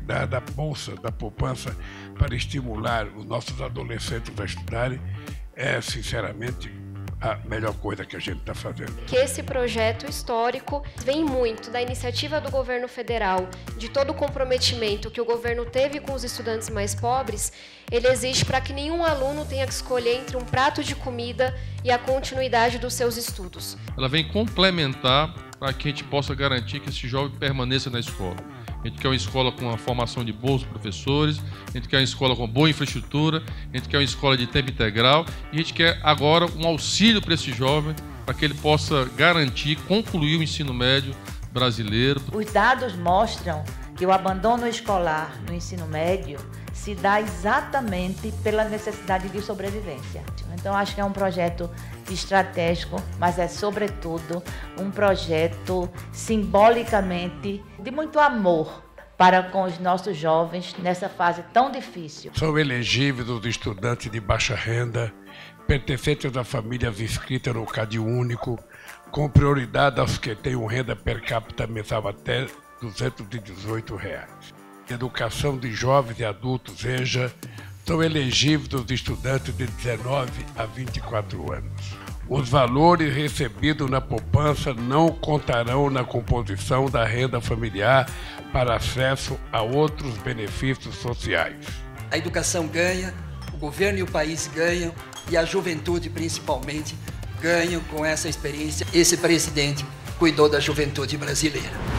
cuidar da bolsa, da poupança, para estimular os nossos adolescentes a estudarem, é, sinceramente, a melhor coisa que a gente está fazendo. Que esse projeto histórico vem muito da iniciativa do governo federal, de todo o comprometimento que o governo teve com os estudantes mais pobres, ele existe para que nenhum aluno tenha que escolher entre um prato de comida e a continuidade dos seus estudos. Ela vem complementar para que a gente possa garantir que esse jovem permaneça na escola. A gente quer uma escola com uma formação de bons professores, a gente quer uma escola com boa infraestrutura, a gente quer uma escola de tempo integral e a gente quer agora um auxílio para esse jovem para que ele possa garantir, concluir o ensino médio brasileiro. Os dados mostram que o abandono escolar no ensino médio se dá exatamente pela necessidade de sobrevivência. Então, acho que é um projeto estratégico, mas é, sobretudo, um projeto simbolicamente de muito amor para com os nossos jovens nessa fase tão difícil. São elegíveis os estudantes de baixa renda, pertencentes a famílias inscritas no Cadastro Único, com prioridade aos que tenham renda per capita mensal até R$ 218. Educação de jovens e adultos, EJA, são elegíveis os estudantes de 19 a 24 anos. Os valores recebidos na poupança não contarão na composição da renda familiar para acesso a outros benefícios sociais. A educação ganha, o governo e o país ganham e a juventude, principalmente, ganham com essa experiência. Esse presidente cuidou da juventude brasileira.